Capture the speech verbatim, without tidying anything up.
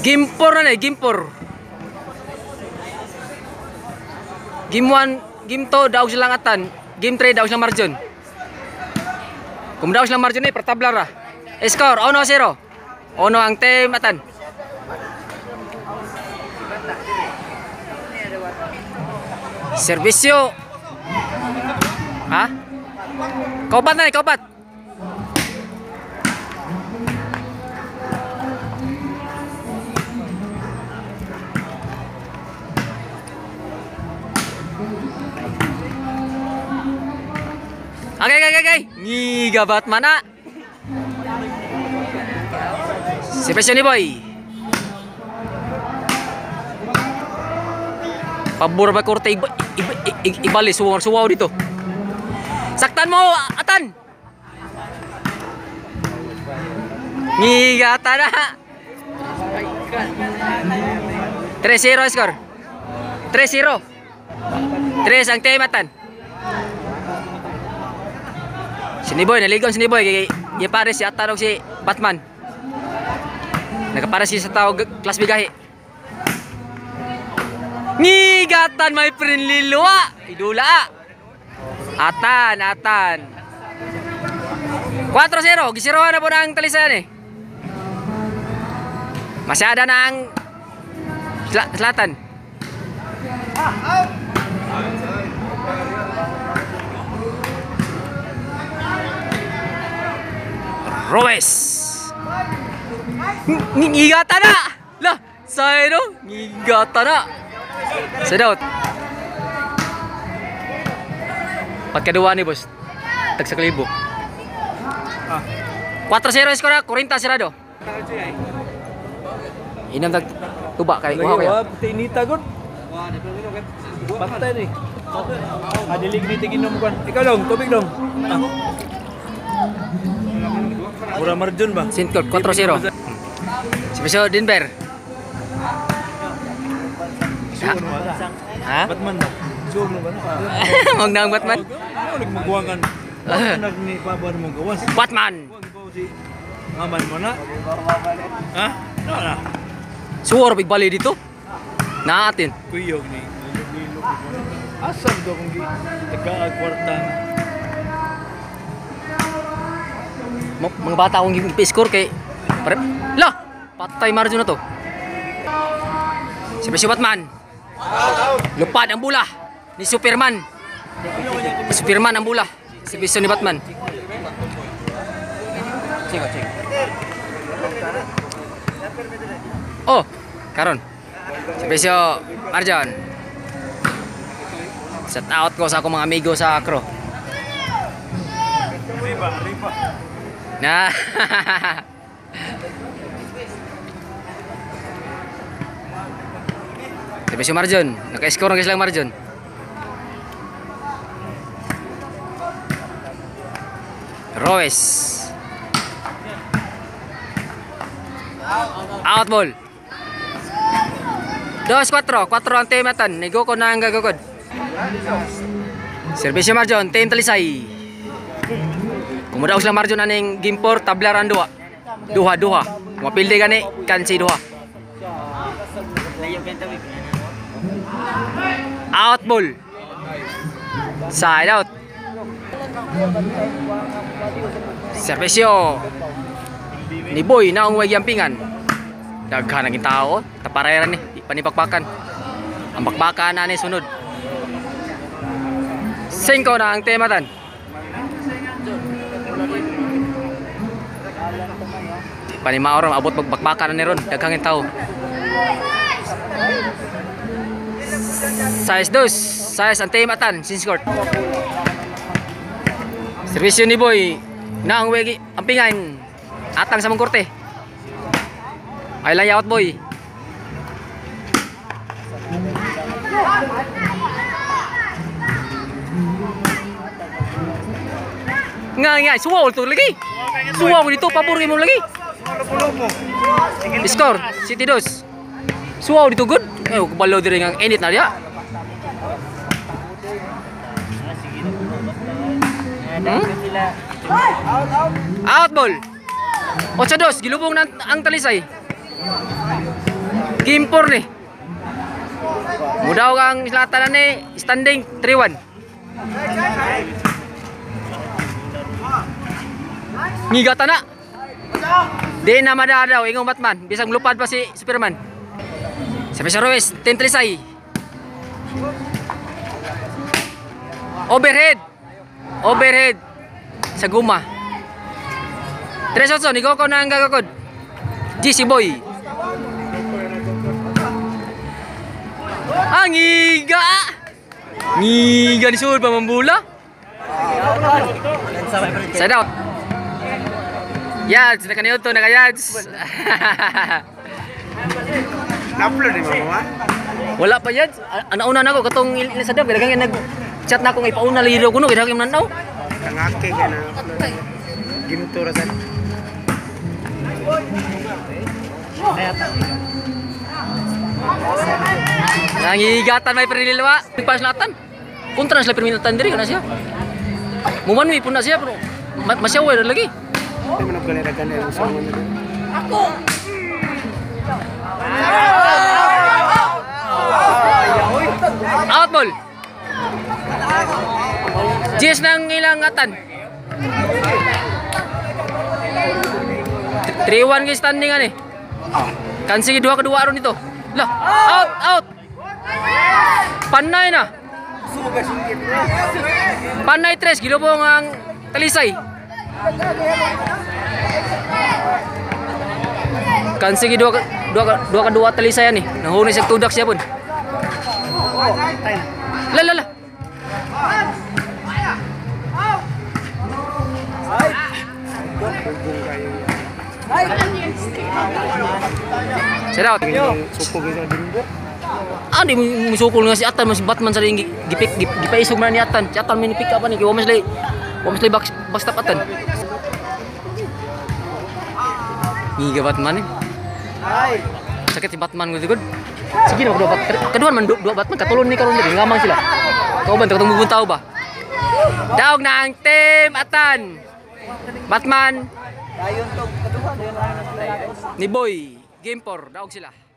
Game four na na, game four. Game one, game two daog silang atan. Game three daog silang margin. Kung daog silang margin eh, pertablar ra. Score, uno zero. Uno ang team atan. Servisyo. Ha? Kaupat na, kaupat. Okay, okay, okay. Ngigabat mana? Servisyo ni boy. Pabor ba korte iba, iba, iba, ibali suwaw suwaw dito. Saktan mo, atan. Ngigata na. three zero score. three zero. three ang team atan. Siniboy, naligon siniboy kay iya pare si Atan og si Batman. Nagapara si sa tao class bigahi. Ngigatan may prinlilua. Idula. Atan, atan. four zero. Gisirohan na po ng talisayan eh. Masyada na ang sel selatan. Roes. Ngigata na. Lah, saya no. Ngigata na. Sedot. Pagkadua ni bos. Tag sa kalibo. four zero skor na, forty sirado. Inam tag tuba kay kuha kaya. Tinita gud. Patay ni. Adilig ni tiginom kon. Ikaw dong, tubig dong. Mura marjun ba? Sintkot four zero. Servisyo Denver. Ha? Batman ba? Suog mo ba? Huwag na ang Batman. Ano nagmaguwangan? Anak ni Pabar mo gawas. Batman. Aman mo na? Ha? Ano na? Suwar bigbali dito. Naatin. Kuyog ni. Asam do kung gi taga-kwartang. Mga bata akong i-score kay pare. Lah, patay margin na to. Servisyo Batman. Lupad ang bola ni Superman. Superman ang bola. Servisyo ni Batman. Cek, cek. Oh, karon. Servisyo Marjon. Set out ko sa akong mga amigo sa Acro. Riba, riba. Nah. Servisyo Marjon, naka-score ng islang Marjon. Roes. Out ball. Dos, cuatro, cuatro ang team atan. Nego ko na ang gagagod. Servisyo Marjon, team Talisay. Kumudaw sila margin aning game four tablaran dua. Duha duha. Mapilde gani kan si duha. Out ball. Side out. Servisyo ni Boy na ang wayampingan. Daghan ang tao, tapareran ni panipakpakan. Ang bakbakan na ni sunod. Cinco na ang tematan. Panima orang abot magbakbakan na ni ron, daghang ang tao. Size dos, size ang tematan, sin score. Servisyo ni Boy na ang wegi ampingan. Atang sa mong korte. Ay layout Boy. Nga nga, suwaw to lagi. Suwaw dito, paborito mo lagi. Score, City dos. Suwaw dito good. Eh, kabalo diri nga init na dia. Hmm? Out ball. Ocho dos, gilubong na ang Talisay. Game four nih. Mudaw kang selatan ni standing three one. Ngigatan na. Di na madadaw ingong Batman. Bisang lupad pa si Superman. Special Ruiz, Tentlisay. Overhead. Overhead. Sa guma. Tres Otso, ikaw ko na ang gagakod. G C Boy. Ah, ngiga. Ngiga ni Sul pa mambula. Sa daw. Yads, nakaniyo to, nakayads. Na-upload ni mo, ha? Wala pa yads. Ana-una na ko katong ilan sa daw, kailangan nag-chat na akong ipauna lido kuno, kailangan yung nanaw. Tangake ka na. Ginto rasan. Nangigatan may pernilwa. Pas latan. Kontra sila permintaan diri kana siya. Mumanwi pun na siya pero masyawa lagi. Hindi mo nagkaliragan na yung usawa nila. Ako. Out ball. Jess nang ilang atan. three one guys standing ani. Kan sige dua kedua aron itu. Lah, out out. Panay na. Panay tres gilobong ang Talisay. Kan sige dua dua dua kedua Talisay ni. Nahuni sa tudak siya pun. Lah lah lah. Sedot. Suko kita dinggo. Ah, di musukul nga si Atan mas Batman sa ring gipik gipaisog man ni Atan. Si Atan min pick up ni kay Wamas lay. Wamas lay box box tap Atan. Ngiga Batman ni. Ay. Sakit si Batman gud gud. Sige na dua bat. Kedua man dua Batman katulon ni karon ni ngamang sila. Kauban katong muguntaw ba. Daog na ang team Atan. Batman. Dayon to kedua ni Boy. Game four daog sila.